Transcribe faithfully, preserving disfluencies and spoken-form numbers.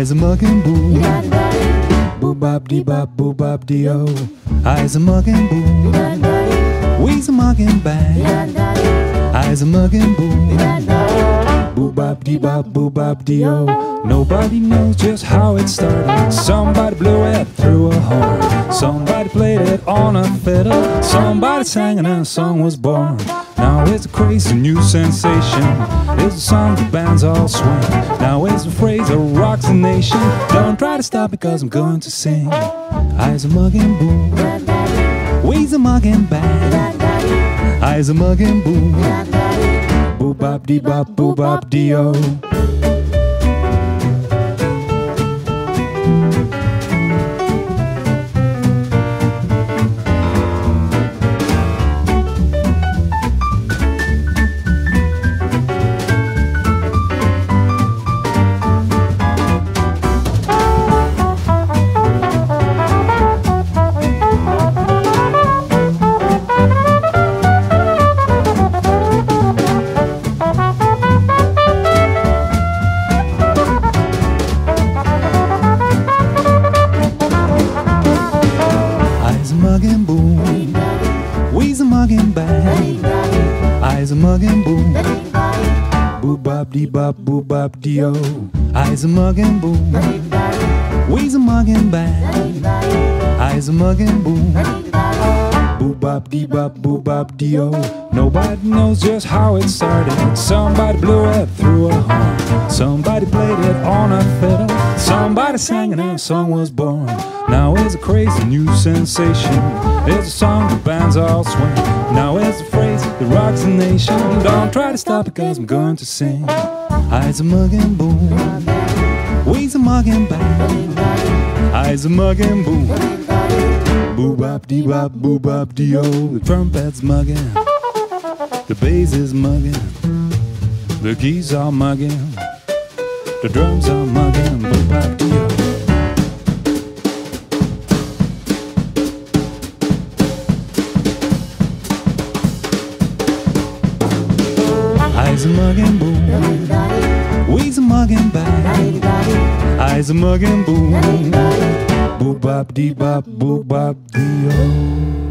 I's a muggin' boo. Boo bop dee bop, boo bop dee oh. I's a muggin' boo. We's a muggin' bang. I's a muggin' boo. Boo bop dee bop, boo bop dee oh. Nobody knows just how it started. Somebody blew it through a horn. Somebody played it on a fiddle. Somebody sang and a song was born. Now it's a crazy new sensation. It's a song the bands all swing. Now it's a phrase that rocks the nation. Don't try to stop me cause I'm going to sing. I's a muggin' boo. We's a muggin' bang. I's a muggin' boo. Boo bop dee bop, boo bop dee oh. Muggin' boo, we's a muggin' bang. I's a muggin' boo. Boo bop dee bop, boo bop dee oh. I's a muggin' boo. We's a muggin' bang. I's a muggin' boo. Boo bop dee bop, boo bop dee oh. Nobody knows just how it started. Somebody blew it through a horn. Somebody played it on a fiddle. Somebody sang and a song was born. Now it's a crazy new sensation. It's a song the bands all swing. Now it's a phrase that rocks the nation. Don't try to stop it cause I'm going to sing. I's a muggin' boo. We's a muggin' bang. I's a muggin' boo. Boo bop dee bop, boo bop dee oh. The trumpet's muggin', the bass is muggin', the keys are muggin', the drums are muggin', boo bop dee oh. I's a muggin' boo. We's a muggin' bang. I's a muggin' boo. Boo bop dee bop, boo bop dee oh.